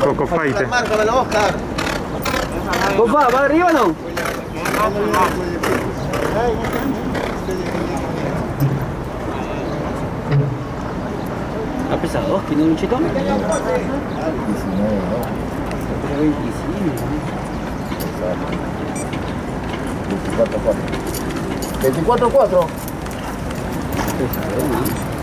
Cocofaite. Márcamelo, Oscar. Compa, ¿va arriba o no? ¿Ha pesado? ¿Tiene un chito? 19, ¿no? 25. 24, 4. 24, 4. Pesado, ¿no?